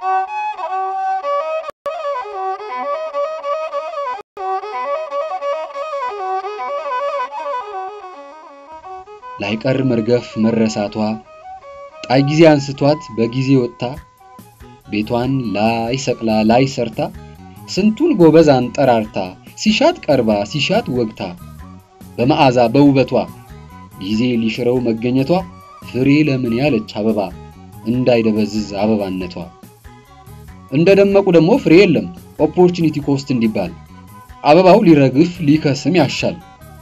ላይቀር መርገፍ መረሳቷ ጣይ ጊዜ አንስቷት በጊዜ ወጣ ቤቷን ላይ ሰቅላ ላይ ሰርታ ስንቱን ጎበዝ አንጠራርታ ሲሻት ቀርባ ሲሻት ወግታ በመዓዛ በውበቷ ጊዜ ሊሽረው መገኘቷ ፍሬ ለምን ያለች አበባ እንዳይደበዝዝ አበባነቷ እንደደመቁ ደግሞ ፍሬ የለም ኦፖርቹኒቲ ኮስት እንዲባል አበባው ሊረግፍ ሊከስም ያሻል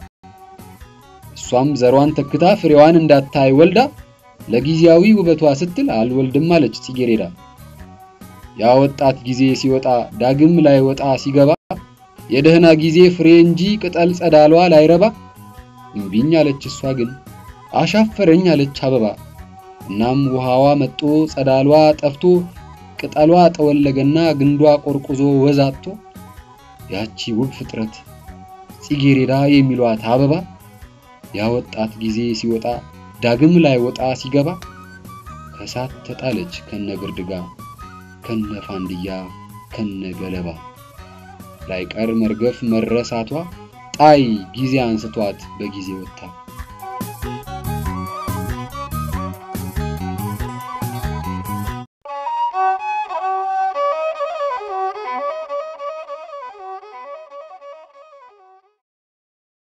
እሷም ዘሯን ተክታ ፍሬዋን እንዳታይ ወልዳ ለጊዜያዊ ውበቷ ስትል አልወልድም አለች ጽጌረዳ ያ ወጣት ጊዜ ሲወጣ ዳግም ላይ ወጣ ሲገባ የደህና ጊዜ ፍሬ እንጂ ቅጠል ጸዳሏ ላይረባ እንቢኝ አለች እሷ ግን አሻፈረኝ አለች አበባ እናም ውሃዋ መጥቶ ጸዳሏ ጠፍቶ ቅጠሏ ተወለገና ግንዷ ቆርቁዞ ወዛቶ ያቺ ውብ ፍጥረት ጽጌረዳ የሚሏት አበባ ያ ወጣት ጊዜ ሲወጣ ዳግም ላይ ወጣ ሲገባ ከሳት ተጣለች ከነግርድጋ ከነፋንድያ ከነገለባ ላይቀር መርገፍ መረሳቷ ጣይ ጊዜ አንስቷት በጊዜ ወጣ